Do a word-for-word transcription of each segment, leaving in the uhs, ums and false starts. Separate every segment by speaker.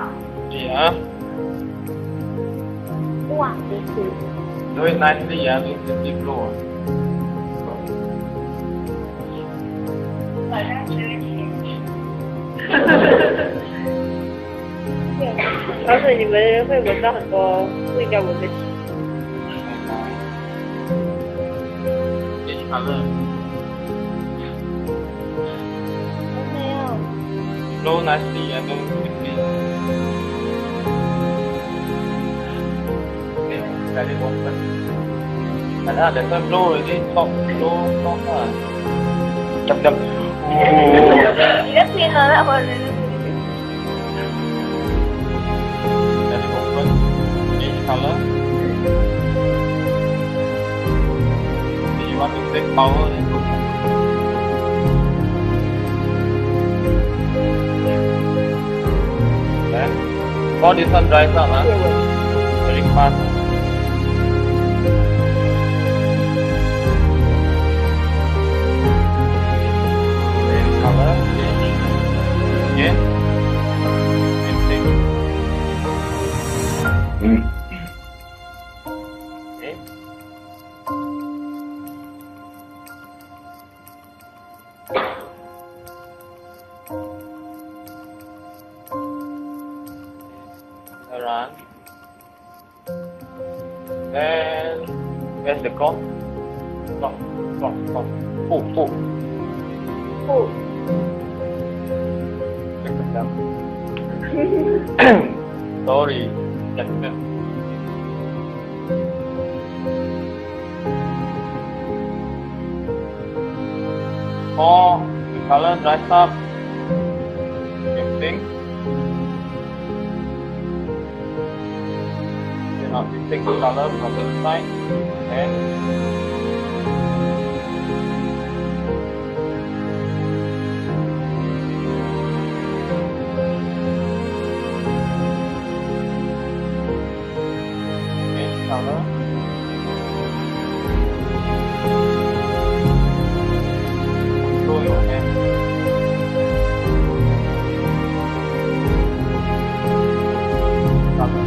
Speaker 1: Yeah.
Speaker 2: Wow, this is.
Speaker 1: Do it nicely, yeah. Do it deep blue.
Speaker 2: But that's very cute. 而且你们会闻到很多不应该闻的气。
Speaker 1: Each color.
Speaker 2: 没有。
Speaker 1: Blow nicely, yeah. Don't quickly. Okay, let it open. And now there's a blow already. Stop, blow, stop. Jump, jump.
Speaker 2: 你的天哪，那会儿。
Speaker 1: Let it open. Each color. Do you want to take power? Then, all this one dries up, huh? Very fast. Same color, change. Again. Same thing. Okay. Around. Then where's the cork? Stop, stop, stop. Pull, pull.
Speaker 2: Pull.
Speaker 1: Check it down. Sorry. Check it down. Oh, the color dries up. Same thing. Now we take the color from the side and change color. Control your hand. Color.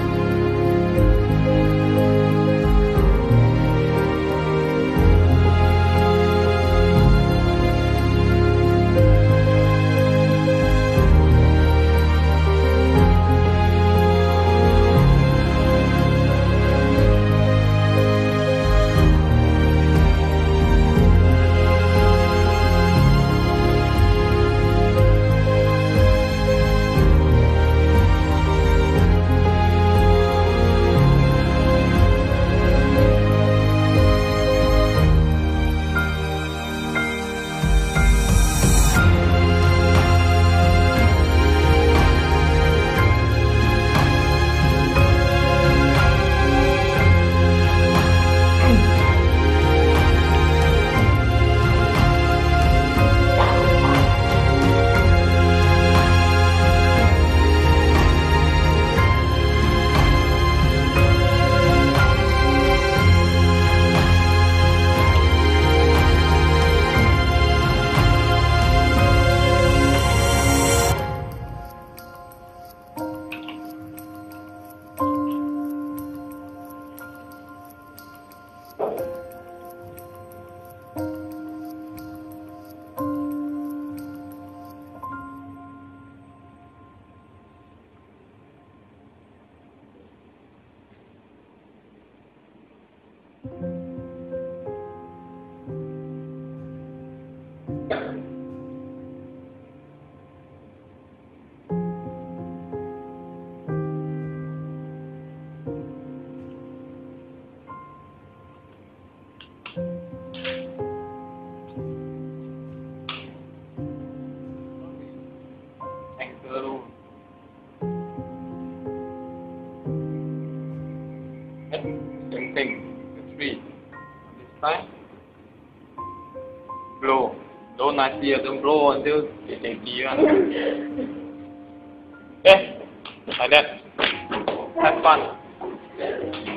Speaker 1: Same thing, the three. This time, blow. Blow nicely, don't blow until it's empty. Okay, like that. Have fun.